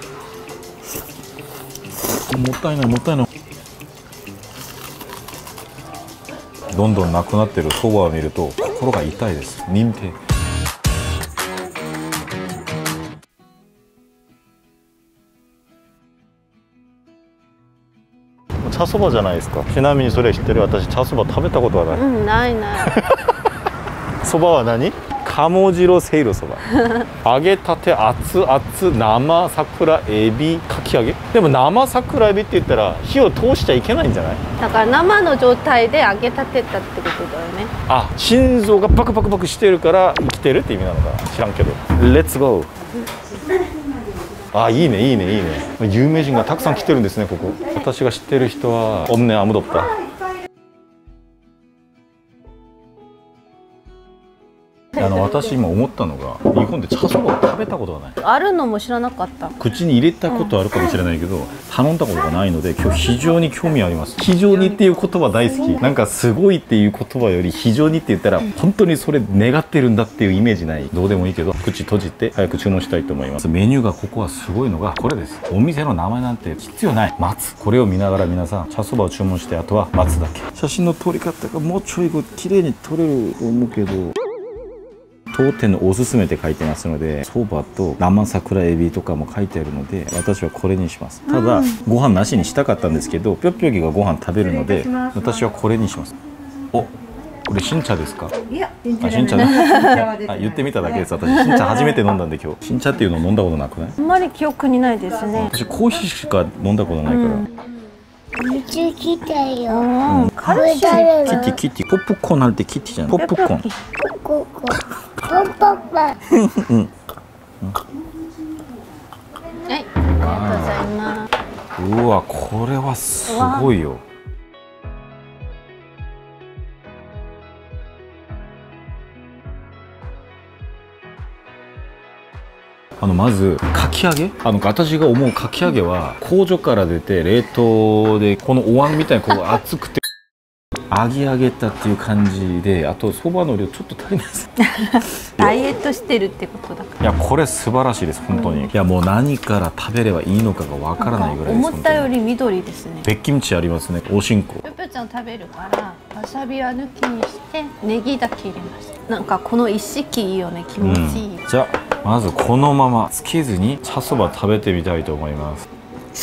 もったいないもったいない。どんどんなくなってるそばを見ると心が痛いです。認定。茶そばじゃないですか。ちなみにそれ知ってる？私茶そば食べたことはない。 うん、ないない。 そばは何？鴨汁せいろそば。揚げたて熱々生桜エビかき揚げ。でも生桜エビって言ったら火を通しちゃいけないんじゃない？ だから生の状態で揚げたてたってことだよね。 あ、心臓がバクバクバクしてるから生きてるって意味なのかな、知らんけど。レッツゴー。あ、いいねいいねいいね。有名人がたくさん来てるんですね、ここ。私が知ってる人は없네 아무도 없다。私今思ったのが、日本で茶そばを食べたことがない。 あるのも知らなかった。 口に入れたことあるかもしれないけど、頼んだことがないので今日非常に興味あります。非常にっていう言葉大好き。なんかすごいっていう言葉より非常にって言ったら本当にそれ願ってるんだっていうイメージない。どうでもいいけど口閉じて早く注文したいと思います。メニューがここはすごいのがこれです。お店の名前なんて必要ない。待つ。これを見ながら皆さん茶そばを注文して、あとは待つだけ。写真の撮り方がもうちょい綺麗に撮れると思うけど、当店のおすすめって書いてますので、そばと生桜エビとかも書いてあるので、私はこれにします。ただご飯なしにしたかったんですけど、ぴょっぴょぎがご飯食べるので私はこれにします。お、これ新茶ですか？ いや、 新茶だ。あ、言ってみただけです。私新茶初めて飲んだんで今日。新茶っていうの飲んだことなくない？ あんまり記憶にないですね。 私コーヒーしか飲んだことないから。 水来たよ。 カルシウム。 キティキティ、ポップコーンなんてキティじゃん。ポップコーン。 ここ。ポンポンポン。 はい、ありがとうございます。 うわ、これはすごいよ。まずかき揚げ、私が思うかき揚げは工場から出て冷凍で、このお椀みたいにこう熱くて揚げ上げたっていう感じで、あとそばの量ちょっと足りないです。 ダイエットしてるってことだから。 いや、これ素晴らしいです本当に。いや、もう何から食べればいいのかがわからないぐらいです。 思ったより緑ですね。 べっきんちありますね。おしんこ。 ぴょぴょちゃん食べるからわさびは抜きにしてネギだけ入れました。なんかこの一式いいよね、気持ちいい。 じゃあまずこのままつけずに茶そば食べてみたいと思います。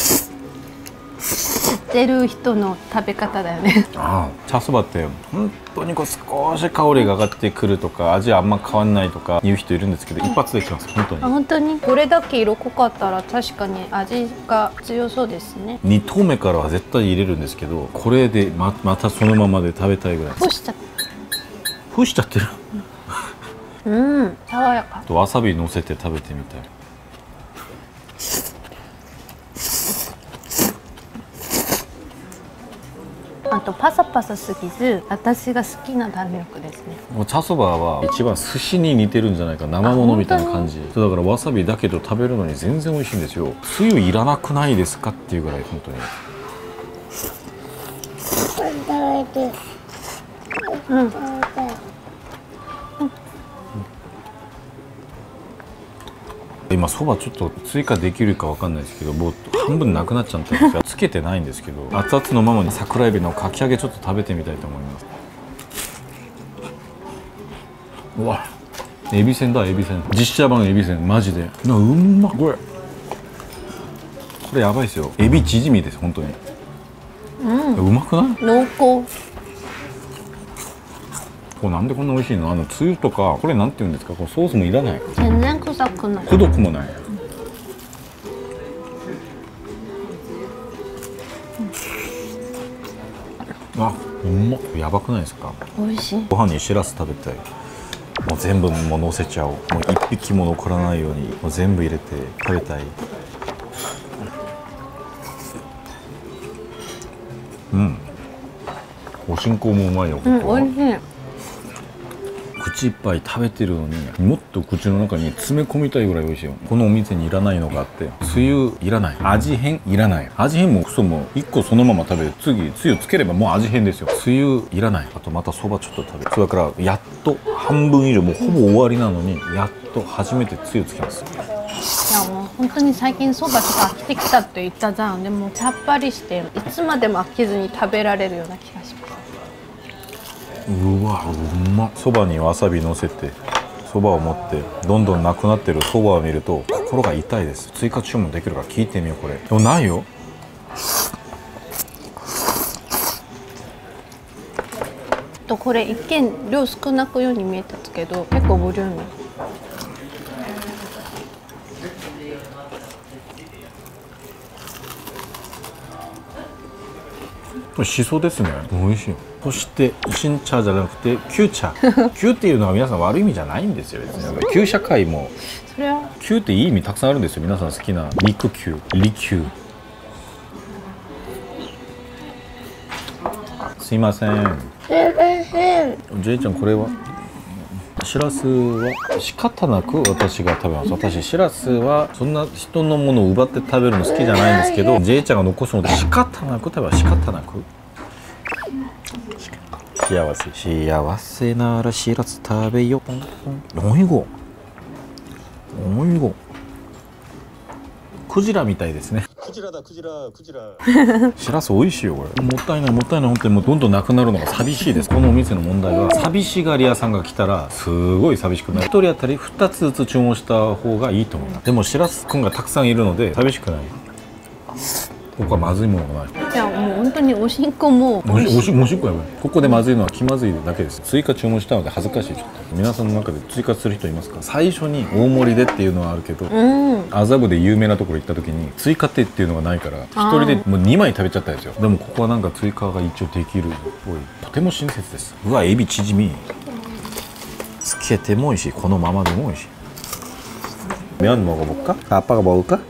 知ってる人の食べ方だよね。 茶そばって本当にこう少し香りが上がってくるとか、味あんま変わんないとか言う人いるんですけど、一発できます本当に。 本当にこれだけ色濃かったら確かに味が強そうですね。 2投目からは絶対入れるんですけど、これでまたそのままで食べたいぐらい。 干しちゃって干しちゃってる。 爽やか。 わさび乗せて食べてみたい。 あとパサパサすぎず、私が好きな弾力ですね。 もう茶そばは一番寿司に似てるんじゃないか、生ものみたいな感じ。だからわさびだけど食べるのに全然美味しいんですよ。つゆいらなくないですかっていうぐらい本当に。今そばちょっと追加できるかわかんないですけど、もう半分なくなっちゃったんですよ。つけてないんですけど、熱々のままに桜エビのかき揚げちょっと食べてみたいと思います。うわ、エビせんだ、エビせん。実写版エビせん、マジでうまっ。これやばいですよ。エビチヂミです本当に。うまくない？ 濃厚。 これなんでこんな美味しいの？つゆとか、これなんて言うんですか、これソースもいらない。 全然臭くない。 くどくもない。あ、うまっ。やばくないですか？ 美味しい。 ご飯にしらす食べたい。もう全部もう乗せちゃおう。もう一匹も残らないようにもう全部入れて食べたい。おしんこもうまいよここは。 美味しい。 口いっぱい食べてるのにもっと口の中に詰め込みたいぐらい美味しいよ。このお店にいらないのがあって、つゆいらない、味変いらない。味変もクソも1個そのまま食べる。次つゆつければもう味変ですよ。つゆいらない。あとまたそばちょっと食べる。それからやっと半分以上もうほぼ終わりなのに、やっと初めてつゆつけます。 いやもう本当に最近そばちょっと飽きてきたって言ったじゃん。でもさっぱりしていつまでも飽きずに食べられるような気がします。 うわうまっ。そばにわさびのせてそばを持ってどんどんなくなってるそばを見ると心が痛いです。追加注文できるから聞いてみよう。これでもないよ。 とこれ一見量少なくように見えたんですけど結構ボリューミー。 しそですね。美味しい。そして新茶じゃなくて旧茶旧っていうのは皆さん悪い意味じゃないんですよ。別に旧社会もそれは旧っていい意味たくさんあるんですよ。皆さん好きな肉球利休。すいません。ジェイちゃんこれはしらすは仕方なく私が食べます。私しらすはそんな人のものを奪って食べるの好きじゃないんですけど、ジェイちゃんが残すので仕方なく食べます。仕方なく幸せ幸せならしらす食べよ。おいごおいごクジラみたいですね。クジラだクジラクジラしらす美味しいよこれ。もったいないもったいない。本当にもうどんどんなくなるのが寂しいです。このお店の問題は寂しがり屋さんが来たらすごい寂しくなる。1人当たり2つずつ注文した方がいいと思います。でもしらすくんがたくさんいるので寂しくない。ここはまずいものがない。 いやもう本当におしんこもおしっこやばい。ここでまずいのは気まずいだけです。追加注文したので恥ずかしい。ちょっと皆さんの中で追加する人いますか？最初に大盛りでっていうのはあるけど、麻布で有名なところ行った時に追加っていうのがないから1人でもう2枚食べちゃったんですよ。でもここはなんか追加が一応できるっぽい。とても親切です。うわエビチヂミつけても美味しい。このままでも美味しい。면먹어볼까？아빠가 먹을까？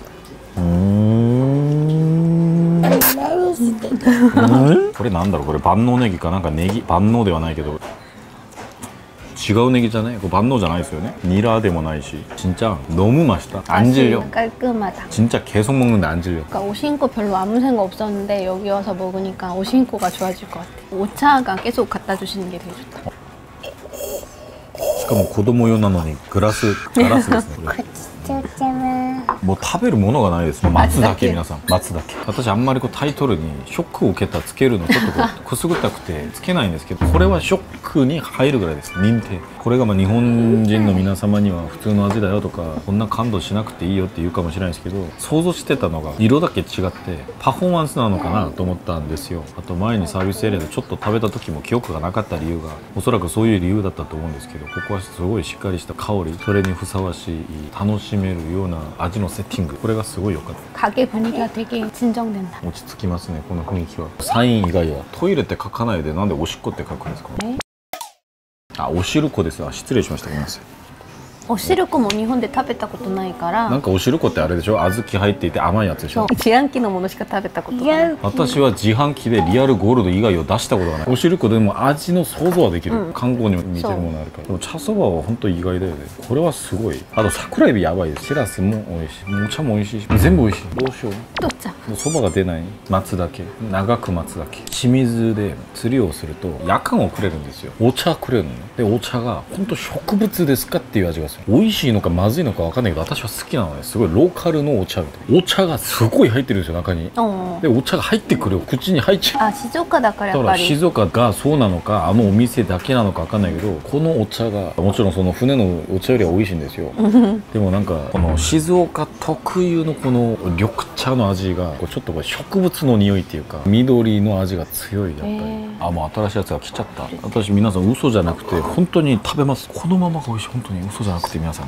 これなんだろう。これ万能ネギかなんかネギ万能ではないけど違うネギじゃない。これ万能じゃないですよね。ニラでもないし진짜 너무 맛있다. 안 질려. 깔끔하다. 진짜 계속 먹는데 안 질려. 그러니까 오신코 별로 아무 생각 없었는데 여기 와서 먹으니까 오신코가 좋아질 것 같아. 오차가 계속 갖다 주시는 게 되게 좋다. しかも子供用なのにガラスですね。もう食べるものがないです。待つだけ。皆さん待つだけ。私あんまりこうタイトルにショックを受けたつけるのちょっとこうくすぐったくてつけないんですけど、これはショックに入るぐらいです。認定。これがまあ日本人の皆様には普通の味だよとかこんな感動しなくていいよって言うかもしれないですけど、想像してたのが色だけ違ってパフォーマンスなのかなと思ったんですよ。あと前にサービスエリアでちょっと食べた時も記憶がなかった理由がおそらくそういう理由だったと思うんですけど、ここはすごいしっかりした香り、それにふさわしい楽しめるような味のセッティング、これがすごい良かった。 가게 분위기가 되게 진정된다. 落ち着きますねこの雰囲気は。サイン以外はトイレって書かないでなんでおしっこって書くんですか？あ、おしるこです。あ、失礼しました。ごめんなさい。 おしるこも日本で食べたことないから。 なんかおしるこってあれでしょ、小豆入っていて甘いやつでしょ。 自販機のものしか食べたことない。 私は自販機でリアルゴールド以外を出したことがない。おしるこでも味の想像はできる、観光にも似てるものあるから。でも茶そばは本当意外だよね。これはすごい。あと桜エビやばいです。しらすも美味しい、お茶も美味しいし全部美味しい。どうしよう。 どっちゃもうそばが出ない。待つだけ、長く待つだけ。清水で釣りをすると夜間をくれるんですよ。お茶くれるのね。でお茶が本当植物ですかっていう味がする。美味しいのかまずいのか分かんないけど私は好きなので、すごいローカルのお茶みたいな。お茶がすごい入ってるんですよ中に。でお茶が入ってくる、口に入っちゃう。 あ、静岡だからやっだからぱり。 静岡がそうなのかあのお店だけなのか分かんないけど、このお茶がもちろんその船のお茶よりは美味しいんですよ。でもなんかこの静岡特有のこの緑茶の味がこうちょっとこれ植物の匂いっていうか緑の味が強い。やっぱりあ、もう新しいやつが来ちゃった。私皆さん嘘じゃなくて本当に食べます。このままが美味しい。本当に嘘じゃなくて皆さん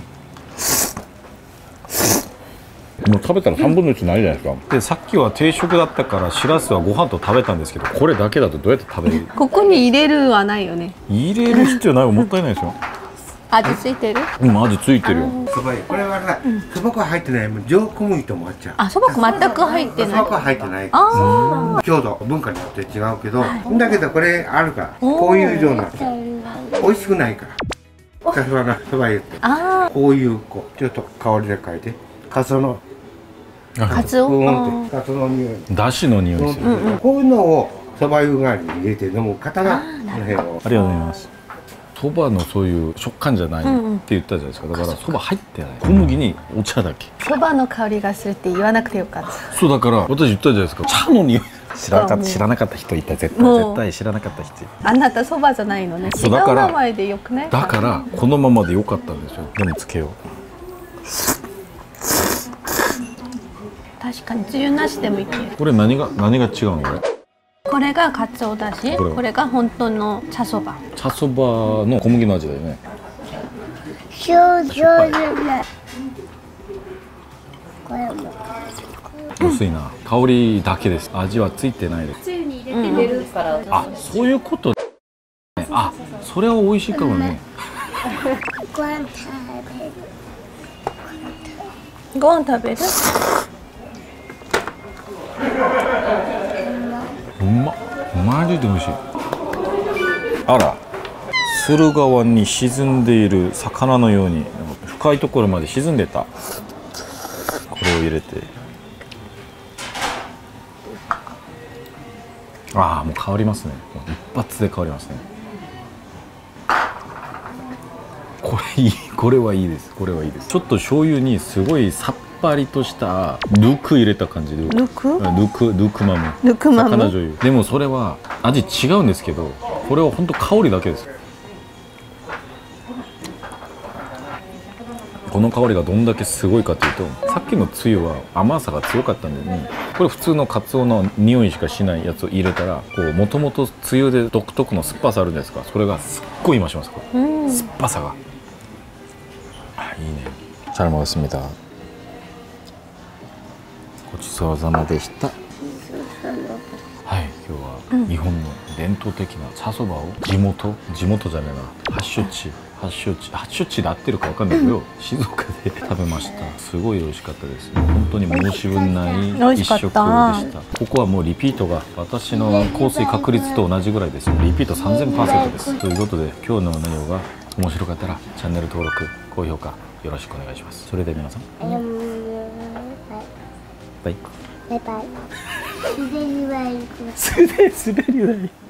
もう食べたら3分の1ないじゃないですか。でさっきは定食だったからしらすはご飯と食べたんですけど、これだけだとどうやって食べる？ ここに入れるはないよね。 入れる必要ないわ。もったいないですよ。 味ついてる？ 味ついてるよ。 そばこれはさ、そば粉入ってない、もう上小麦ともあっちゃう。 あ、そば粉全く入ってない。 そば粉入ってない。 あ郷土文化によって違うけど、だけどこれあるから、こういうような美味しくないから。私はなそば言って、こういうこうちょっと香りで嗅いで、カツオのカツオ。 カツオの匂い。 だしの匂いですよ。 こういうのをそば湯代わりに入れて飲む方がこの辺を。 ありがとうございます。 そばのそういう食感じゃないって言ったじゃないですか。だからそば入ってない、小麦にお茶だけ。 そばの香りがするって言わなくてよかった。 そうだから私言ったじゃないですか、茶の匂い。知らなかった人いた、絶対知らなかった人。 あなたそばじゃないのね。違う名前でよくね。 だからこのままでよかったんですよ。でもつけよう。 確かにつゆなしでもいける。 これ何が違うの？ これがかつおだし、これが本当の茶そば。 茶そばの小麦の味だよね。 上手な。これも。 薄いな。香りだけです。味はついてないです。 つゆに入れて寝るから。 あ、そういうことね。あ、それは美味しいかもね。 ご飯食べる。 ご飯食べる？ うまっ、マジで美味しい。あら、駿河湾に沈んでいる魚のように深いところまで沈んでた。これを入れて、ああ、もう香りますね。一発で香りますね。これいい、これはいいです。これはいいです。ちょっと醤油にすごいさっぱりとしたヌク入れた感じで。ヌクマム。魚醤油。でもそれは味違うんですけど、これは本当香りだけです。この香りがどんだけすごいかというと、さっきのつゆは甘さが強かったのに、これ普通のカツオの匂いしかしないやつを入れたら、もともとつゆで独特の酸っぱさあるんですか、それがすっごい増します。これ酸っぱさが、あ、いいね。잘 먹었습니다。ごちそうさまでした。はい、今日は日本の伝統的な茶そばを地元じゃねえな、発祥地で合ってるかわかんないけど、静岡で食べました。すごい美味しかったです。本当に申し分ない一食でした。ここはもうリピートが私の降水確率と同じぐらいです。リピート3000% です。ということで、今日の内容が面白かったらチャンネル登録、高評価よろしくお願いします。それでは皆さん、バイバイ。 バイバイ。滑り台。 滑り台。